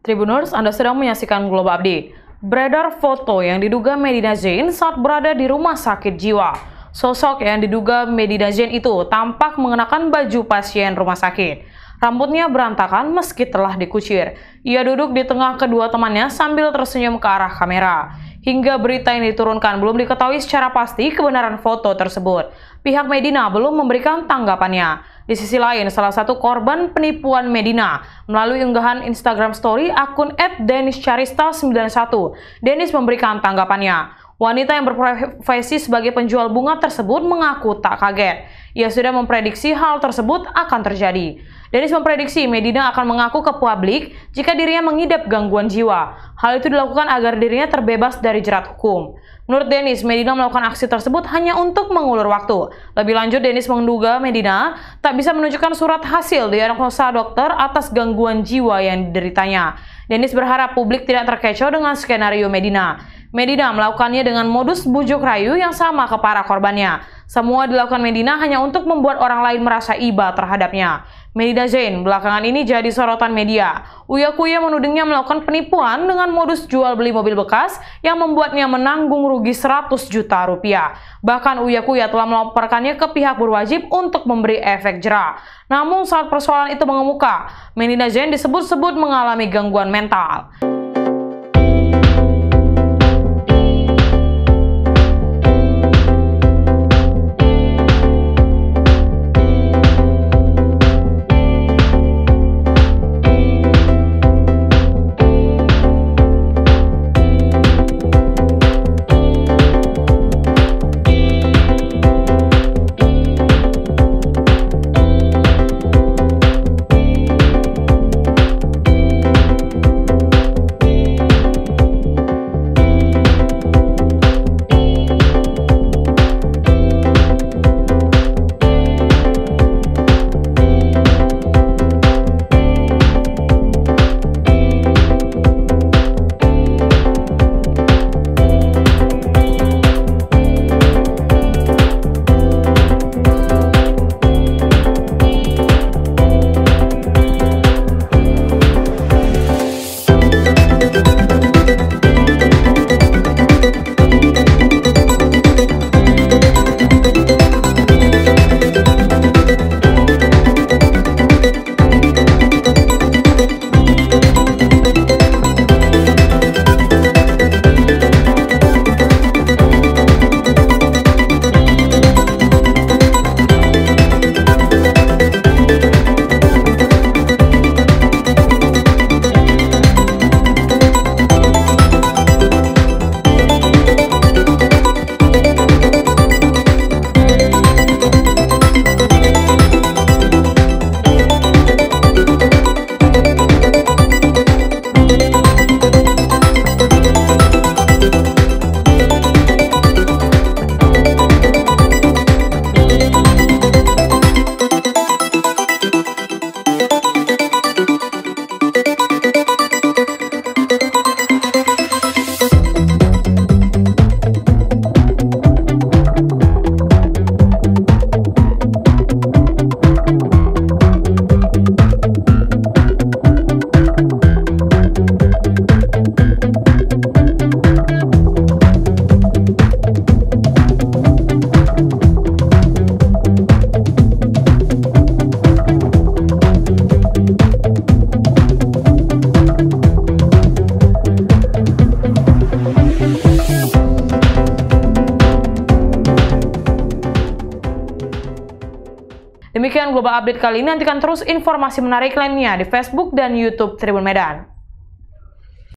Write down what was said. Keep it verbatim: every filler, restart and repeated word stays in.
Tribuners, Anda sedang menyaksikan Global Update. Beredar foto yang diduga Medina Zain saat berada di rumah sakit jiwa. Sosok yang diduga Medina Zain itu tampak mengenakan baju pasien rumah sakit. Rambutnya berantakan meski telah dikucir. Ia duduk di tengah kedua temannya sambil tersenyum ke arah kamera. Hingga berita yang diturunkan belum diketahui secara pasti kebenaran foto tersebut. Pihak Medina belum memberikan tanggapannya. Di sisi lain, salah satu korban penipuan Medina melalui unggahan Instagram Story akun et denis charista sembilan satu, Denis memberikan tanggapannya. Wanita yang berprofesi sebagai penjual bunga tersebut mengaku tak kaget. Ia sudah memprediksi hal tersebut akan terjadi. Denis memprediksi Medina akan mengaku ke publik jika dirinya mengidap gangguan jiwa. Hal itu dilakukan agar dirinya terbebas dari jerat hukum. Menurut Denis, Medina melakukan aksi tersebut hanya untuk mengulur waktu. Lebih lanjut, Denis menduga Medina tak bisa menunjukkan surat hasil diagnosa dokter atas gangguan jiwa yang dideritanya. Denis berharap publik tidak terkecoh dengan skenario Medina. Medina melakukannya dengan modus bujuk rayu yang sama ke para korbannya. Semua dilakukan Medina hanya untuk membuat orang lain merasa iba terhadapnya. Medina Zain belakangan ini jadi sorotan media. Uya-Kuya menudingnya melakukan penipuan dengan modus jual beli mobil bekas yang membuatnya menanggung rugi seratus juta rupiah. Bahkan Uya-Kuya telah melaporkannya ke pihak berwajib untuk memberi efek jera. Namun saat persoalan itu mengemuka, Medina Zain disebut-sebut mengalami gangguan mental. Demikian Global Update kali ini, nantikan terus informasi menarik lainnya di Facebook dan YouTube Tribun Medan.